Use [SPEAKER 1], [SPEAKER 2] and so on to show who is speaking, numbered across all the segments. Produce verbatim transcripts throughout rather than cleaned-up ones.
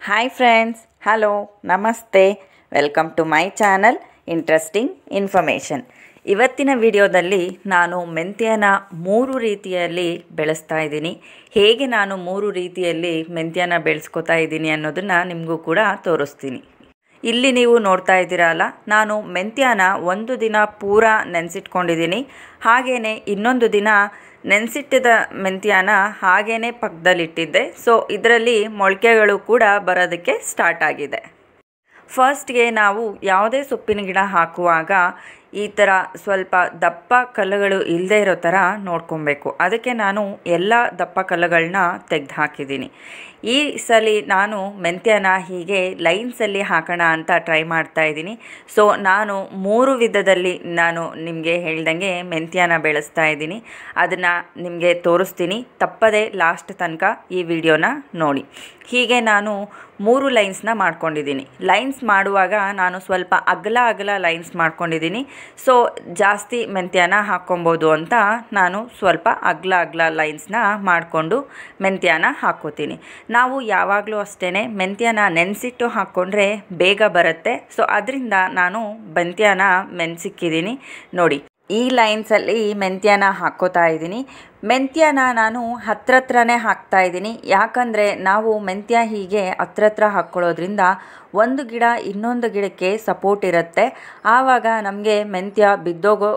[SPEAKER 1] Hi friends, hello, ನಮಸ್ತೆ. Welcome to my channel interesting information. ಇವತ್ತಿನ ವಿಡಿಯೋದಲ್ಲಿ ನಾನು ಮೆಂತ್ಯನ ಮೂರು ರೀತಿಯಲ್ಲಿ ಬೆಳೆಸ್ತಾ ಇದ್ದೀನಿ. ಹೇಗೆ ನಾನು ಮೂರು ರೀತಿಯಲ್ಲಿ ಮೆಂತ್ಯನ ಬೆಳೆಸ್ಕೊತಾ ಇದ್ದೀನಿ ಅನ್ನೋದನ್ನು ನಿಮಗೂ ಕೂಡ ತೋರಿಸ್ತೀನಿ. ಇಲ್ಲಿ ನೀವು ನೋಡ್ತಾ ಇದ್ದೀರಲ್ಲ, ನಾನು ಮೆಂತ್ಯನ ಒಂದು ದಿನ ಪೂರ ನೆನೆಸಿಟ್ಕೊಂಡಿದ್ದೀನಿ. ಹಾಗೆಯೇ ಇನ್ನೊಂದು ದಿನ ನೆನೆಸಿಟ್ಟಿದ್ದ ಮೆಂತ್ಯನ ಹಾಗೇ ಪಕ್ಕದಲ್ಲಿಟ್ಟಿದ್ದೆ. ಸೊ ಇದರಲ್ಲಿ ಮೊಳಕೆಗಳು ಕೂಡ ಬರೋದಕ್ಕೆ ಸ್ಟಾರ್ಟ್ ಆಗಿದೆ. ಫಸ್ಟ್ಗೆ ನಾವು ಯಾವುದೇ ಸೊಪ್ಪಿನ ಗಿಡ ಹಾಕುವಾಗ ಈ ಥರ ಸ್ವಲ್ಪ ದಪ್ಪ ಕಲ್ಲುಗಳು ಇಲ್ಲದೆ ಇರೋ ಥರ ನೋಡ್ಕೊಬೇಕು. ಅದಕ್ಕೆ ನಾನು ಎಲ್ಲ ದಪ್ಪ ಕಲ್ಲುಗಳನ್ನ ತೆಗೆದು ಹಾಕಿದ್ದೀನಿ. ಈ ಸಲ ನಾನು ಮೆಂತ್ಯನ ಹೀಗೆ ಲೈನ್ಸಲ್ಲಿ ಹಾಕೋಣ ಅಂತ ಟ್ರೈ ಮಾಡ್ತಾ ಇದ್ದೀನಿ. ಸೊ ನಾನು ಮೂರು ವಿಧದಲ್ಲಿ ನಾನು ನಿಮಗೆ ಹೇಳ್ದಂಗೆ ಮೆಂತ್ಯನ ಬೆಳೆಸ್ತಾ ಇದ್ದೀನಿ. ಅದನ್ನು ನಿಮಗೆ ತೋರಿಸ್ತೀನಿ. ತಪ್ಪದೆ ಲಾಸ್ಟ್ ತನಕ ಈ ವಿಡಿಯೋನ ನೋಡಿ. ಹೀಗೆ ನಾನು ಮೂರು ಲೈನ್ಸ್ನ ಮಾಡ್ಕೊಂಡಿದ್ದೀನಿ. ಲೈನ್ಸ್ ಮಾಡುವಾಗ ನಾನು ಸ್ವಲ್ಪ ಅಗಲ ಅಗಲ ಲೈನ್ಸ್ ಮಾಡ್ಕೊಂಡಿದ್ದೀನಿ. ಸೊ ಜಾಸ್ತಿ ಮೆಂತ್ಯನ ಹಾಕ್ಕೊಬೋದು ಅಂತ ನಾನು ಸ್ವಲ್ಪ ಅಗಲ ಅಗಲ ಲೈನ್ಸ್ನ ಮಾಡಿಕೊಂಡು ಮೆಂತ್ಯನ ಹಾಕ್ಕೋತೀನಿ. ನಾವು ಯಾವಾಗಲೂ ಅಷ್ಟೇ ಮೆಂತ್ಯನ ನೆನೆಸಿಟ್ಟು ಹಾಕ್ಕೊಂಡ್ರೆ ಬೇಗ ಬರುತ್ತೆ. ಸೊ ಅದರಿಂದ ನಾನು ಮೆಂತ್ಯನ ನೆನೆಸಿಕ್ಕಿದ್ದೀನಿ ನೋಡಿ. ಈ ಲೈನ್ಸಲ್ಲಿ ಮೆಂತ್ಯನ ಹಾಕ್ಕೋತಾ ಇದ್ದೀನಿ. ಮೆಂತ್ಯನ ನಾನು ಹತ್ರ ಹತ್ರನೇ ಹಾಕ್ತಾ ಇದ್ದೀನಿ. ಯಾಕಂದರೆ ನಾವು ಮೆಂತ್ಯ ಹೀಗೆ ಹತ್ರ ಹತ್ರ ಹಾಕ್ಕೊಳ್ಳೋದ್ರಿಂದ ಒಂದು ಗಿಡ ಇನ್ನೊಂದು ಗಿಡಕ್ಕೆ ಸಪೋರ್ಟ್ ಇರುತ್ತೆ. ಆವಾಗ ನಮಗೆ ಮೆಂತ್ಯ ಬಿದ್ದೋಗೋ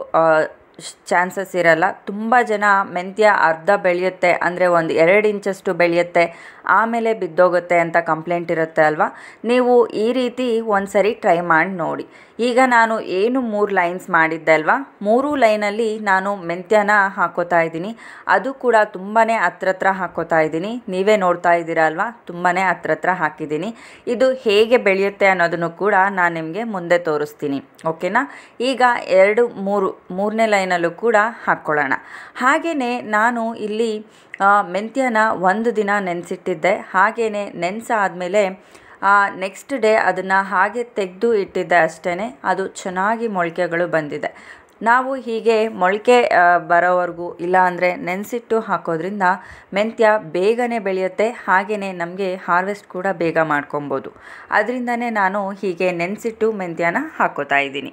[SPEAKER 1] ಚಾನ್ಸಸ್ ಇರಲ್ಲ. ತುಂಬ ಜನ ಮೆಂತ್ಯ ಅರ್ಧ ಬೆಳೆಯುತ್ತೆ ಅಂದರೆ ಒಂದು ಎರಡು ಇಂಚಷ್ಟು ಬೆಳೆಯುತ್ತೆ, ಆಮೇಲೆ ಬಿದ್ದೋಗುತ್ತೆ ಅಂತ ಕಂಪ್ಲೇಂಟ್ ಇರುತ್ತೆ ಅಲ್ವಾ. ನೀವು ಈ ರೀತಿ ಒಂದು ಸರಿ ಟ್ರೈ ಮಾಡಿ ನೋಡಿ. ಈಗ ನಾನು ಏನು ಮೂರು ಲೈನ್ಸ್ ಮಾಡಿದ್ದೆ ಅಲ್ವಾ, ಮೂರು ಲೈನಲ್ಲಿ ನಾನು ಮೆಂತ್ಯನ ಹಾಕೋತಾ ಇದ್ದೀನಿ. ಅದು ಕೂಡ ತುಂಬಾ ಹತ್ರ ಹತ್ರ ಹಾಕೋತಾ ಇದ್ದೀನಿ. ನೀವೇ ನೋಡ್ತಾ ಇದ್ದೀರಾ ಅಲ್ವಾ, ತುಂಬಾ ಹತ್ರ ಹತ್ರ ಹಾಕಿದ್ದೀನಿ. ಇದು ಹೇಗೆ ಬೆಳೆಯುತ್ತೆ ಅನ್ನೋದನ್ನು ಕೂಡ ನಾನು ನಿಮಗೆ ಮುಂದೆ ತೋರಿಸ್ತೀನಿ. ಓಕೆನಾ. ಈಗ ಎರಡು ಮೂರು ಮೂರನೇ ಲೈನಲ್ಲೂ ಕೂಡ ಹಾಕ್ಕೊಳ್ಳೋಣ. ಹಾಗೆಯೇ ನಾನು ಇಲ್ಲಿ ಮೆಂತ್ಯನ ಒಂದು ದಿನ ನೆನೆಸಿಟ್ಟಿದ್ದೆ. ಹಾಗೆಯೇ ನೆನೆಸಾದ್ಮೇಲೆ ನೆಕ್ಸ್ಟ್ ಡೇ ಅದನ್ನು ಹಾಗೆ ತೆಗೆದು ಇಟ್ಟಿದ್ದೆ ಅಷ್ಟೇ. ಅದು ಚೆನ್ನಾಗಿ ಮೊಳಕೆಗಳು ಬಂದಿದೆ. ನಾವು ಹೀಗೆ ಮೊಳಕೆ ಬರೋವರೆಗೂ ಇಲ್ಲ ಅಂದರೆ ನೆನೆಸಿಟ್ಟು ಹಾಕೋದ್ರಿಂದ ಮೆಂತ್ಯ ಬೇಗನೆ ಬೆಳೆಯುತ್ತೆ. ಹಾಗೆಯೇ ನಮಗೆ ಹಾರ್ವೆಸ್ಟ್ ಕೂಡ ಬೇಗ ಮಾಡ್ಕೊಬೋದು. ಅದರಿಂದನೇ ನಾನು ಹೀಗೆ ನೆನೆಸಿಟ್ಟು ಮೆಂತ್ಯನ ಹಾಕೋತಾ ಇದ್ದೀನಿ.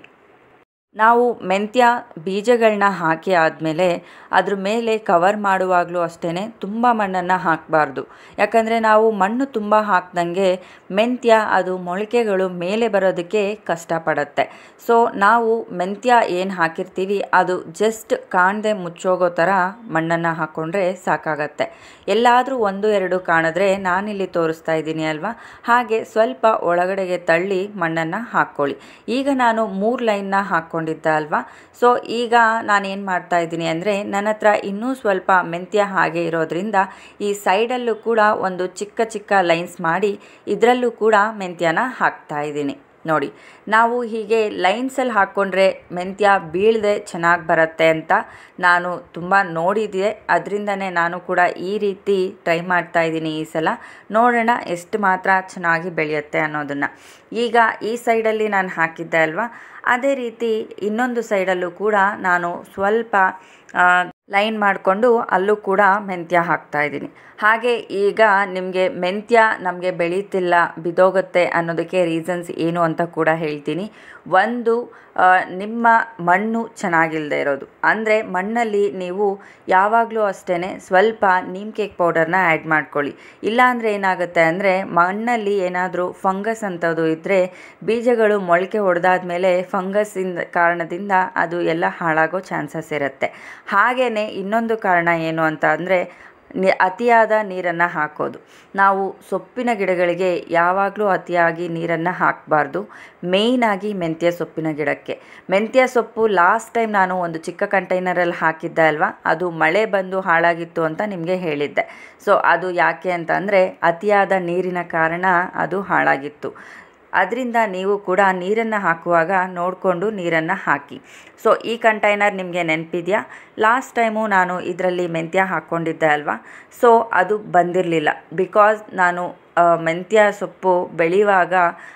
[SPEAKER 1] ನಾವು ಮೆಂತ್ಯ ಬೀಜಗಳನ್ನ ಹಾಕಿ ಆದಮೇಲೆ ಅದ್ರ ಮೇಲೆ ಕವರ್ ಮಾಡುವಾಗಲೂ ಅಷ್ಟೇ ತುಂಬ ಮಣ್ಣನ್ನು ಹಾಕಬಾರ್ದು. ಯಾಕಂದರೆ ನಾವು ಮಣ್ಣು ತುಂಬ ಹಾಕ್ದಂಗೆ ಮೆಂತ್ಯ ಅದು ಮೊಳಕೆಗಳು ಮೇಲೆ ಬರೋದಕ್ಕೆ ಕಷ್ಟಪಡುತ್ತೆ. ಸೊ ನಾವು ಮೆಂತ್ಯ ಏನು ಹಾಕಿರ್ತೀವಿ ಅದು ಜಸ್ಟ್ ಕಾಣದೆ ಮುಚ್ಚೋಗೋ ಥರ ಮಣ್ಣನ್ನು ಹಾಕ್ಕೊಂಡ್ರೆ ಸಾಕಾಗತ್ತೆ. ಎಲ್ಲಾದರೂ ಒಂದು ಎರಡು ಕಾಣಿದ್ರೆ ನಾನಿಲ್ಲಿ ತೋರಿಸ್ತಾ ಇದ್ದೀನಿ ಅಲ್ವಾ, ಹಾಗೆ ಸ್ವಲ್ಪ ಒಳಗಡೆಗೆ ತಳ್ಳಿ ಮಣ್ಣನ್ನು ಹಾಕ್ಕೊಳ್ಳಿ. ಈಗ ನಾನು ಮೂರು ಲೈನ್ನ ಹಾಕ್ಕೊಂಡು ಅಲ್ವಾ. ಸೊ ಈಗ ನಾನೇನು ಮಾಡ್ತಾ ಇದ್ದೀನಿ ಅಂದರೆ, ನನ್ನ ಹತ್ರ ಇನ್ನೂ ಸ್ವಲ್ಪ ಮೆಂತ್ಯ ಹಾಗೆ ಇರೋದ್ರಿಂದ ಈ ಸೈಡಲ್ಲೂ ಕೂಡ ಒಂದು ಚಿಕ್ಕ ಚಿಕ್ಕ ಲೈನ್ಸ್ ಮಾಡಿ ಇದರಲ್ಲೂ ಕೂಡ ಮೆಂತ್ಯನ ಹಾಕ್ತಾ ಇದ್ದೀನಿ ನೋಡಿ. ನಾವು ಹೀಗೆ ಲೈನ್ಸಲ್ಲಿ ಹಾಕ್ಕೊಂಡ್ರೆ ಮೆಂತ್ಯ ಬೀಳದೆ ಚೆನ್ನಾಗಿ ಬರುತ್ತೆ ಅಂತ ನಾನು ತುಂಬ ನೋಡಿದ್ದೆ. ಅದರಿಂದನೇ ನಾನು ಕೂಡ ಈ ರೀತಿ ಟ್ರೈ ಮಾಡ್ತಾ ಇದ್ದೀನಿ. ಈ ಸಲ ನೋಡೋಣ ಎಷ್ಟು ಮಾತ್ರ ಚೆನ್ನಾಗಿ ಬೆಳೆಯುತ್ತೆ ಅನ್ನೋದನ್ನು. ಈಗ ಈ ಸೈಡಲ್ಲಿ ನಾನು ಹಾಕಿದ್ದೆ ಅಲ್ವಾ, ಅದೇ ರೀತಿ ಇನ್ನೊಂದು ಸೈಡಲ್ಲೂ ಕೂಡ ನಾನು ಸ್ವಲ್ಪ ಲೈನ್ ಮಾಡಿಕೊಂಡು ಅಲ್ಲೂ ಕೂಡ ಮೆಂತ್ಯ ಹಾಕ್ತಾ ಇದ್ದೀನಿ. ಹಾಗೆ ಈಗ ನಿಮಗೆ ಮೆಂತ್ಯ ನಮಗೆ ಬೆಳೀತಿಲ್ಲ, ಬಿದ್ದೋಗುತ್ತೆ ಅನ್ನೋದಕ್ಕೆ ರೀಸನ್ಸ್ ಏನು ಅಂತ ಕೂಡ ಹೇಳ್ತೀನಿ. ಒಂದು, ನಿಮ್ಮ ಮಣ್ಣು ಚೆನ್ನಾಗಿಲ್ಲದೆ ಇರೋದು. ಅಂದರೆ ಮಣ್ಣಲ್ಲಿ ನೀವು ಯಾವಾಗಲೂ ಅಷ್ಟೇ ಸ್ವಲ್ಪ ನೀಮ್ ಕೇಕ್ ಪೌಡರ್ನ ಆ್ಯಡ್ ಮಾಡ್ಕೊಳ್ಳಿ. ಇಲ್ಲಾಂದರೆ ಏನಾಗುತ್ತೆ ಅಂದರೆ ಮಣ್ಣಲ್ಲಿ ಏನಾದರೂ ಫಂಗಸ್ ಅಂಥದ್ದು ಇದ್ದರೆ ಬೀಜಗಳು ಮೊಳಕೆ ಹೊಡೆದಾದ್ಮೇಲೆ ಫಂಗಸ್ಸಿಂದ ಕಾರಣದಿಂದ ಅದು ಎಲ್ಲ ಹಾಳಾಗೋ ಚಾನ್ಸಸ್ ಇರುತ್ತೆ. ಹಾಗೆಯೇ ಇನ್ನೊಂದು ಕಾರಣ ಏನು ಅಂತ ಅಂದರೆ ನಿ ಅತಿಯಾದ ನೀರನ್ನು ಹಾಕೋದು. ನಾವು ಸೊಪ್ಪಿನ ಗಿಡಗಳಿಗೆ ಯಾವಾಗಲೂ ಅತಿಯಾಗಿ ನೀರನ್ನು ಹಾಕಬಾರ್ದು. ಮೇಯ್ನಾಗಿ ಮೆಂತ್ಯ ಸೊಪ್ಪಿನ ಗಿಡಕ್ಕೆ. ಮೆಂತ್ಯ ಸೊಪ್ಪು ಲಾಸ್ಟ್ ಟೈಮ್ ನಾನು ಒಂದು ಚಿಕ್ಕ ಕಂಟೈನರಲ್ಲಿ ಹಾಕಿದ್ದೆ ಅಲ್ವಾ, ಅದು ಮಳೆ ಬಂದು ಹಾಳಾಗಿತ್ತು ಅಂತ ನಿಮಗೆ ಹೇಳಿದ್ದೆ. ಸೊ ಅದು ಯಾಕೆ ಅಂತಂದರೆ ಅತಿಯಾದ ನೀರಿನ ಕಾರಣ ಅದು ಹಾಳಾಗಿತ್ತು. ಅದರಿಂದ ನೀವು ಕೂಡ ನೀರನ್ನು ಹಾಕುವಾಗ ನೋಡಿಕೊಂಡು ನೀರನ್ನು ಹಾಕಿ. ಸೊ ಈ ಕಂಟೈನರ್ ನಿಮಗೆ ನೆನಪಿದೆಯಾ, ಲಾಸ್ಟ್ ಟೈಮು ನಾನು ಇದರಲ್ಲಿ ಮೆಂತ್ಯ ಹಾಕ್ಕೊಂಡಿದ್ದೆ ಅಲ್ವಾ. ಸೊ ಅದು ಬಂದಿರಲಿಲ್ಲ. ಬಿಕಾಸ್ ನಾನು ಮೆಂತ್ಯ ಸೊಪ್ಪು ಬೆಳೆಯುವಾಗ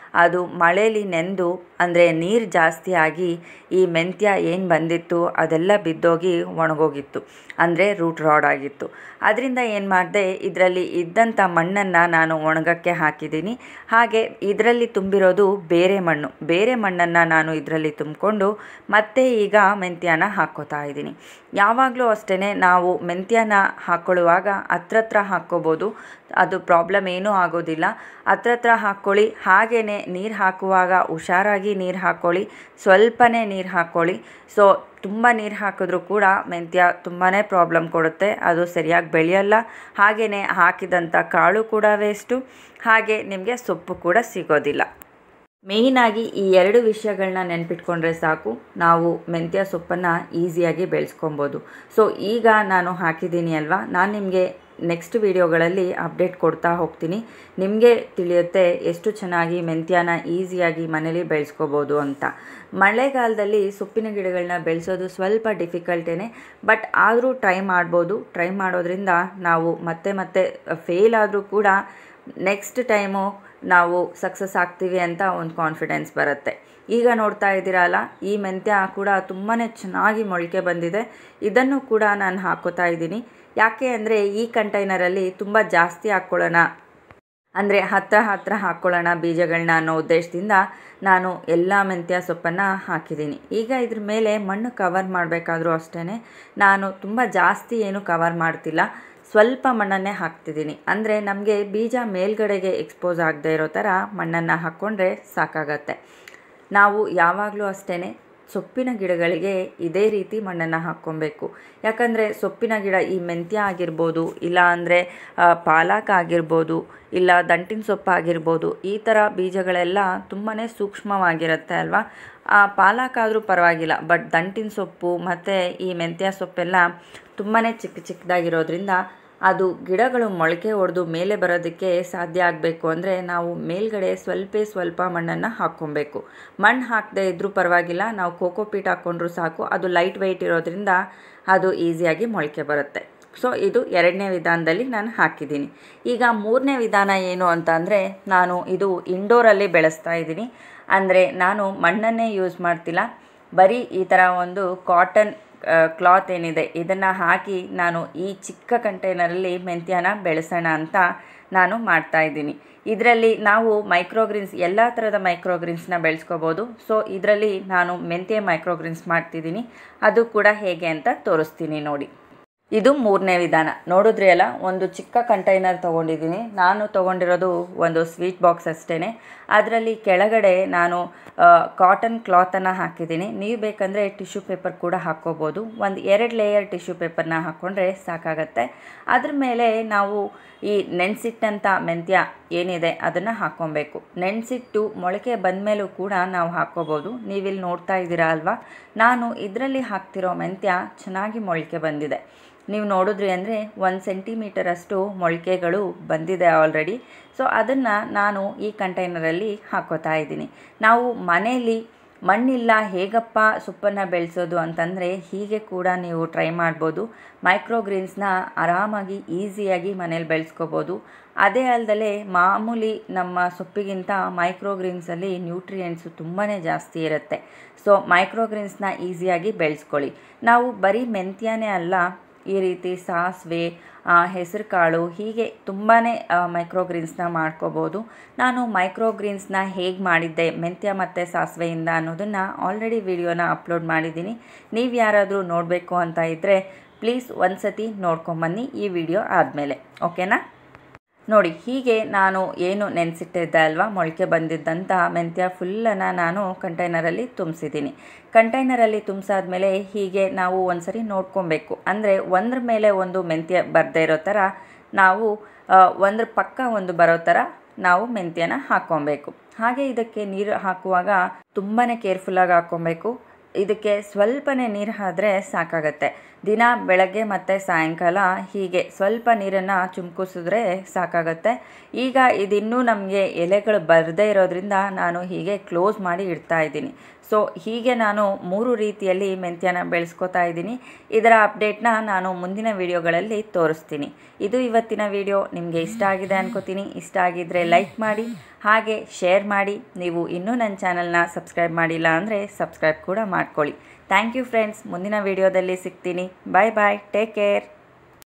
[SPEAKER 1] ಅದು ಮಳೆಯಲ್ಲಿ ನೆಂದು ಅಂದರೆ ನೀರು ಜಾಸ್ತಿ ಆಗಿ ಈ ಮೆಂತ್ಯ ಏನು ಬಂದಿತ್ತು ಅದೆಲ್ಲ ಬಿದ್ದೋಗಿ ಒಣಗೋಗಿತ್ತು, ಅಂದರೆ ರೂಟ್ ರಾಡ್ ಆಗಿತ್ತು. ಅದರಿಂದ ಏನು ಮಾಡಿದೆ, ಇದರಲ್ಲಿ ಇದ್ದಂಥ ಮಣ್ಣನ್ನು ನಾನು ಒಣಗಕ್ಕೆ ಹಾಕಿದ್ದೀನಿ. ಹಾಗೆ ಇದರಲ್ಲಿ ತುಂಬಿರೋದು ಬೇರೆ ಮಣ್ಣು, ಬೇರೆ ಮಣ್ಣನ್ನು ನಾನು ಇದರಲ್ಲಿ ತುಂಬಿಕೊಂಡು ಮತ್ತೆ ಈಗ ಮೆಂತ್ಯನ ಹಾಕ್ಕೋತಾ ಇದ್ದೀನಿ. ಯಾವಾಗಲೂ ಅಷ್ಟೇ ನಾವು ಮೆಂತ್ಯನ ಹಾಕ್ಕೊಳ್ಳುವಾಗ ಹತ್ರತ್ರ ಹಾಕ್ಕೋಬೋದು, ಅದು ಪ್ರಾಬ್ಲಮ್ ಏನೂ ಆಗೋದಿಲ್ಲ. ಹತ್ರತ್ರ ಹಾಕ್ಕೊಳ್ಳಿ. ಹಾಗೆಯೇ ನೀರು ಹಾಕುವಾಗ ಹುಷಾರಾಗಿ ನೀರು ಹಾಕ್ಕೊಳ್ಳಿ, ಸ್ವಲ್ಪನೇ ನೀರು ಹಾಕ್ಕೊಳ್ಳಿ. ಸೊ ತುಂಬ ನೀರು ಹಾಕಿದ್ರೂ ಕೂಡ ಮೆಂತ್ಯ ತುಂಬಾ ಪ್ರಾಬ್ಲಮ್ ಕೊಡುತ್ತೆ, ಅದು ಸರಿಯಾಗಿ ಬೆಳೆಯಲ್ಲ. ಹಾಗೆಯೇ ಹಾಕಿದಂಥ ಕಾಳು ಕೂಡ ವೇಸ್ಟು, ಹಾಗೆ ನಿಮಗೆ ಸೊಪ್ಪು ಕೂಡ ಸಿಗೋದಿಲ್ಲ. ಮೇಯ್ನಾಗಿ ಈ ಎರಡು ವಿಷಯಗಳನ್ನ ನೆನ್ಪಿಟ್ಕೊಂಡ್ರೆ ಸಾಕು, ನಾವು ಮೆಂತ್ಯ ಸೊಪ್ಪನ್ನು ಈಸಿಯಾಗಿ ಬೆಳೆಸ್ಕೊಬೋದು. ಸೊ ಈಗ ನಾನು ಹಾಕಿದ್ದೀನಿ ಅಲ್ವಾ, ನಾನು ನಿಮಗೆ ನೆಕ್ಸ್ಟ್ ವಿಡಿಯೋಗಳಲ್ಲಿ ಅಪ್ಡೇಟ್ ಕೊಡ್ತಾ ಹೋಗ್ತೀನಿ. ನಿಮಗೆ ತಿಳಿಯುತ್ತೆ ಎಷ್ಟು ಚೆನ್ನಾಗಿ ಮೆಂತ್ಯನ ಈಸಿಯಾಗಿ ಮನೇಲಿ ಬೆಳೆಸ್ಕೋಬೋದು ಅಂತ. ಮಳೆಗಾಲದಲ್ಲಿ ಸೊಪ್ಪಿನ ಗಿಡಗಳನ್ನ ಬೆಳೆಸೋದು ಸ್ವಲ್ಪ ಡಿಫಿಕಲ್ಟೇ, ಬಟ್ ಆದರೂ ಟ್ರೈ ಮಾಡ್ಬೋದು. ಟ್ರೈ ಮಾಡೋದ್ರಿಂದ ನಾವು ಮತ್ತೆ ಮತ್ತೆ ಫೇಲ್ ಆದರೂ ಕೂಡ ನೆಕ್ಸ್ಟ್ ಟೈಮು ನಾವು ಸಕ್ಸಸ್ ಆಗ್ತೀವಿ ಅಂತ ಒಂದು ಕಾನ್ಫಿಡೆನ್ಸ್ ಬರುತ್ತೆ. ಈಗ ನೋಡ್ತಾ ಇದ್ದೀರಲ್ಲ, ಈ ಮೆಂತ್ಯ ಕೂಡ ತುಂಬಾ ಚೆನ್ನಾಗಿ ಮೊಳಕೆ ಬಂದಿದೆ. ಇದನ್ನು ಕೂಡ ನಾನು ಹಾಕೋತಾ ಇದ್ದೀನಿ. ಯಾಕೆ ಅಂದರೆ ಈ ಕಂಟೈನರಲ್ಲಿ ತುಂಬ ಜಾಸ್ತಿ ಹಾಕ್ಕೊಳ್ಳೋಣ, ಅಂದರೆ ಹತ್ರ ಹತ್ರ ಹಾಕ್ಕೊಳ್ಳೋಣ ಬೀಜಗಳನ್ನ ಅನ್ನೋ ಉದ್ದೇಶದಿಂದ ನಾನು ಎಲ್ಲ ಮೆಂತ್ಯ ಸೊಪ್ಪನ್ನು ಹಾಕಿದ್ದೀನಿ. ಈಗ ಇದ್ರ ಮೇಲೆ ಮಣ್ಣು ಕವರ್ ಮಾಡಬೇಕಾದ್ರೂ ಅಷ್ಟೇ ನಾನು ತುಂಬ ಜಾಸ್ತಿ ಏನು ಕವರ್ ಮಾಡ್ತಿಲ್ಲ, ಸ್ವಲ್ಪ ಮಣ್ಣನ್ನೇ ಹಾಕ್ತಿದ್ದೀನಿ. ಅಂದರೆ ನಮಗೆ ಬೀಜ ಮೇಲ್ಗಡೆಗೆ ಎಕ್ಸ್ಪೋಸ್ ಆಗದೆ ಇರೋ ಥರ ಮಣ್ಣನ್ನು ಹಾಕ್ಕೊಂಡ್ರೆ ಸಾಕಾಗತ್ತೆ. ನಾವು ಯಾವಾಗಲೂ ಅಷ್ಟೇ ಸೊಪ್ಪಿನ ಗಿಡಗಳಿಗೆ ಇದೇ ರೀತಿ ಮಣ್ಣನ್ನು ಹಾಕ್ಕೊಬೇಕು. ಯಾಕಂದರೆ ಸೊಪ್ಪಿನ ಗಿಡ ಈ ಮೆಂತ್ಯ ಆಗಿರ್ಬೋದು, ಇಲ್ಲ ಅಂದರೆ ಪಾಲಕ್ ಆಗಿರ್ಬೋದು, ಇಲ್ಲ ದಂಟಿನ ಸೊಪ್ಪು ಆಗಿರ್ಬೋದು, ಈ ಥರ ಬೀಜಗಳೆಲ್ಲ ತುಂಬಾ ಸೂಕ್ಷ್ಮವಾಗಿರುತ್ತೆ ಅಲ್ವಾ. ಪಾಲಕ್ ಆದರೂ ಪರವಾಗಿಲ್ಲ, ಬಟ್ ದಂಟಿನ ಸೊಪ್ಪು ಮತ್ತು ಈ ಮೆಂತ್ಯ ಸೊಪ್ಪೆಲ್ಲ ತುಂಬಾ ಚಿಕ್ಕ ಚಿಕ್ಕದಾಗಿರೋದ್ರಿಂದ ಅದು ಗಿಡಗಳು ಮೊಳಕೆ ಹೊಡೆದು ಮೇಲೆ ಬರೋದಕ್ಕೆ ಸಾಧ್ಯ ಆಗಬೇಕು ಅಂದರೆ ನಾವು ಮೇಲ್ಗಡೆ ಸ್ವಲ್ಪ ಸ್ವಲ್ಪ ಮಣ್ಣನ್ನು ಹಾಕ್ಕೊಬೇಕು. ಮಣ್ಣು ಹಾಕದೇ ಇದ್ದರೂ ಪರವಾಗಿಲ್ಲ, ನಾವು ಕೋಕೋಪೀಟ್ ಹಾಕ್ಕೊಂಡ್ರೂ ಸಾಕು, ಅದು ಲೈಟ್ ವೆಯ್ಟ್ ಇರೋದ್ರಿಂದ ಅದು ಈಸಿಯಾಗಿ ಮೊಳಕೆ ಬರುತ್ತೆ. ಸೊ ಇದು ಎರಡನೇ ವಿಧಾನದಲ್ಲಿ ನಾನು ಹಾಕಿದ್ದೀನಿ. ಈಗ ಮೂರನೇ ವಿಧಾನ ಏನು ಅಂತ ಅಂದರೆ, ನಾನು ಇದು ಇಂಡೋರಲ್ಲಿ ಬೆಳೆಸ್ತಾ ಇದ್ದೀನಿ. ಅಂದರೆ ನಾನು ಮಣ್ಣನ್ನೇ ಯೂಸ್ ಮಾಡ್ತಿಲ್ಲ, ಬರೀ ಈ ಥರ ಒಂದು ಕಾಟನ್ ಕ್ಲಾತ್ ಏನಿದೆ ಇದನ್ನು ಹಾಕಿ ನಾನು ಈ ಚಿಕ್ಕ ಕಂಟೈನರಲ್ಲಿ ಮೆಂತ್ಯನ ಬೆಳೆಸೋಣ ಅಂತ ನಾನು ಮಾಡ್ತಾಯಿದ್ದೀನಿ. ಇದರಲ್ಲಿ ನಾವು ಮೈಕ್ರೋಗ್ರೀನ್ಸ್ ಎಲ್ಲ ಥರದ ಮೈಕ್ರೋಗ್ರೀನ್ಸ್ನ ಬೆಳೆಸ್ಕೋಬೋದು. ಸೊ ಇದರಲ್ಲಿ ನಾನು ಮೆಂತ್ಯ ಮೈಕ್ರೋಗ್ರೀನ್ಸ್ ಮಾಡ್ತಿದ್ದೀನಿ, ಅದು ಕೂಡ ಹೇಗೆ ಅಂತ ತೋರಿಸ್ತೀನಿ ನೋಡಿ. ಇದು ಮೂರನೇ ವಿಧಾನ. ನೋಡಿದ್ರಿ ಅಲ್ಲ, ಒಂದು ಚಿಕ್ಕ ಕಂಟೈನರ್ ತೊಗೊಂಡಿದ್ದೀನಿ. ನಾನು ತೊಗೊಂಡಿರೋದು ಒಂದು ಸ್ವೀಟ್ ಬಾಕ್ಸ್ ಅಷ್ಟೇ. ಅದರಲ್ಲಿ ಕೆಳಗಡೆ ನಾನು ಕಾಟನ್ ಕ್ಲಾತನ್ನು ಹಾಕಿದ್ದೀನಿ. ನೀವು ಬೇಕಂದರೆ ಟಿಶ್ಯೂ ಪೇಪರ್ ಕೂಡ ಹಾಕ್ಕೋಬೋದು. ಒಂದು ಎರಡು ಲೇಯರ್ ಟಿಶ್ಯೂ ಪೇಪರ್ನ ಹಾಕ್ಕೊಂಡ್ರೆ ಸಾಕಾಗತ್ತೆ. ಅದ್ರ ಮೇಲೆ ನಾವು ಈ ನೆನೆಸಿಟ್ಟಂಥ ಮೆಂತ್ಯ ಏನಿದೆ ಅದನ್ನು ಹಾಕ್ಕೊಬೇಕು. ನೆನೆಸಿಟ್ಟು ಮೊಳಕೆ ಬಂದ ಮೇಲೂ ಕೂಡ ನಾವು ಹಾಕ್ಕೋಬೋದು. ನೀವಿಲ್ಲಿ ನೋಡ್ತಾ ಇದ್ದೀರಾ ಅಲ್ವಾ, ನಾನು ಇದರಲ್ಲಿ ಹಾಕ್ತಿರೋ ಮೆಂತ್ಯ ಚೆನ್ನಾಗಿ ಮೊಳಕೆ ಬಂದಿದೆ. ನೀವು ನೋಡಿದ್ರಿ ಅಂದರೆ ಒಂದು ಸೆಂಟಿಮೀಟರಷ್ಟು ಮೊಳಕೆಗಳು ಬಂದಿದೆ ಆಲ್ರೆಡಿ. ಸೊ ಅದನ್ನು ನಾನು ಈ ಕಂಟೈನರಲ್ಲಿ ಹಾಕೋತಾ ಇದ್ದೀನಿ. ನಾವು ಮನೆಯಲ್ಲಿ ಮಣ್ಣಿಲ್ಲ ಹೇಗಪ್ಪ ಸೊಪ್ಪನ್ನು ಬೆಳೆಸೋದು ಅಂತಂದರೆ ಹೀಗೆ ಕೂಡ ನೀವು ಟ್ರೈ ಮಾಡ್ಬೋದು. ಮೈಕ್ರೋಗ್ರೀನ್ಸ್ನ ಆರಾಮಾಗಿ ಈಸಿಯಾಗಿ ಮನೇಲಿ ಬೆಳೆಸ್ಕೋಬೋದು. ಅದೇ ಅಲ್ಲದೆ ಮಾಮೂಲಿ ನಮ್ಮ ಸೊಪ್ಪಿಗಿಂತ ಮೈಕ್ರೋಗ್ರೀನ್ಸಲ್ಲಿ ನ್ಯೂಟ್ರಿಯೆಂಟ್ಸು ತುಂಬಾ ಜಾಸ್ತಿ ಇರುತ್ತೆ. ಸೊ ಮೈಕ್ರೋಗ್ರೀನ್ಸ್ನ ಈಸಿಯಾಗಿ ಬೆಳೆಸ್ಕೊಳ್ಳಿ. ನಾವು ಬರೀ ಮೆಂತ್ಯನೇ ಅಲ್ಲ, ಈ ರೀತಿ ಸಾಸಿವೆ, ಹೆಸರು ಕಾಳು, ಹೀಗೆ ತುಂಬಾ ಮೈಕ್ರೋಗ್ರೀನ್ಸ್ನ ಮಾಡ್ಕೋಬೋದು. ನಾನು ಮೈಕ್ರೋಗ್ರೀನ್ಸ್ನ ಹೇಗೆ ಮಾಡಿದ್ದೆ ಮೆಂತ್ಯ ಮತ್ತು ಸಾಸಿವೆಯಿಂದ ಅನ್ನೋದನ್ನು ಆಲ್ರೆಡಿ ವಿಡಿಯೋನ ಅಪ್ಲೋಡ್ ಮಾಡಿದ್ದೀನಿ. ನೀವು ಯಾರಾದರೂ ನೋಡಬೇಕು ಅಂತ ಇದ್ದರೆ ಪ್ಲೀಸ್ ಒಂದು ಸತಿ ನೋಡ್ಕೊಂಬನ್ನಿ ಈ ವಿಡಿಯೋ ಆದಮೇಲೆ, ಓಕೆನಾ? ನೋಡಿ, ಹೀಗೆ ನಾನು ಏನು ನೆನೆಸಿಟ್ಟಿದ್ದೆ ಅಲ್ವಾ ಮೊಳಕೆ ಬಂದಿದ್ದಂಥ ಮೆಂತ್ಯ ಫುಲ್ಲನ್ನು ನಾನು ಕಂಟೈನರಲ್ಲಿ ತುಂಬಿಸಿದ್ದೀನಿ. ಕಂಟೈನರಲ್ಲಿ ತುಂಬಿಸಾದ್ಮೇಲೆ ಹೀಗೆ ನಾವು ಒಂದು ಸರಿ ನೋಡ್ಕೊಬೇಕು. ಅಂದರೆ ಒಂದ್ರ ಮೇಲೆ ಒಂದು ಮೆಂತ್ಯ ಬರದೇ ಇರೋ ಥರ ನಾವು ಒಂದ್ರ ಪಕ್ಕ ಒಂದು ಬರೋ ಥರ ನಾವು ಮೆಂತ್ಯನ ಹಾಕ್ಕೊಬೇಕು. ಹಾಗೆ ಇದಕ್ಕೆ ನೀರು ಹಾಕುವಾಗ ತುಂಬಾ ಕೇರ್ಫುಲ್ಲಾಗಿ ಹಾಕ್ಕೊಬೇಕು. ಇದಕ್ಕೆ ಸ್ವಲ್ಪನೇ ನೀರು ಆದರೆ ಸಾಕಾಗತ್ತೆ. ದಿನ ಬೆಳಗ್ಗೆ ಮತ್ತು ಸಾಯಂಕಾಲ ಹೀಗೆ ಸ್ವಲ್ಪ ನೀರನ್ನು ಚುಮ್ಕಿಸಿದ್ರೆ ಸಾಕಾಗುತ್ತೆ. ಈಗ ಇದಿನ್ನೂ ನಮಗೆ ಎಲೆಗಳು ಬರದೇ ಇರೋದ್ರಿಂದ ನಾನು ಹೀಗೆ ಕ್ಲೋಸ್ ಮಾಡಿ ಇಡ್ತಾ ಇದ್ದೀನಿ. ಸೊ ಹೀಗೆ ನಾನು ಮೂರು ರೀತಿಯಲ್ಲಿ ಮೆಂತ್ಯನ ಬೆಳೆಸ್ಕೊತಾ ಇದ್ದೀನಿ. ಇದರ ಅಪ್ಡೇಟ್ನ ನಾನು ಮುಂದಿನ ವಿಡಿಯೋಗಳಲ್ಲಿ ತೋರಿಸ್ತೀನಿ. ಇದು ಇವತ್ತಿನ ವಿಡಿಯೋ. ನಿಮಗೆ ಇಷ್ಟ ಆಗಿದೆ ಅನ್ಕೋತೀನಿ. ಇಷ್ಟ ಆಗಿದ್ದರೆ ಲೈಕ್ ಮಾಡಿ, ಹಾಗೆ ಶೇರ್ ಮಾಡಿ. ನೀವು ಇನ್ನೂ ನನ್ನ ಚಾನಲ್ನ ಸಬ್ಸ್ಕ್ರೈಬ್ ಮಾಡಿಲ್ಲ ಅಂದರೆ ಸಬ್ಸ್ಕ್ರೈಬ್ ಕೂಡ ಮಾಡ್ಕೊಳ್ಳಿ. Thank you friends. ಮುಂದಿನ ವಿಡಿಯೋದಲ್ಲಿ ಸಿಗ್ತೀನಿ. Bye bye. Take care.